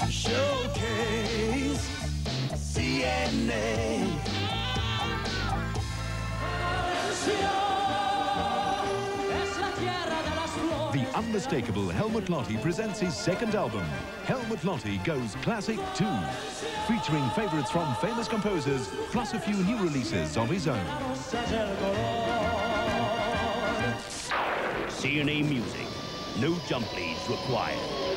Showcase CNA. The unmistakable Helmut Lotti presents his second album, Helmut Lotti Goes Classic 2, featuring favorites from famous composers, plus a few new releases of his own. CNA Music No Jump, please, required.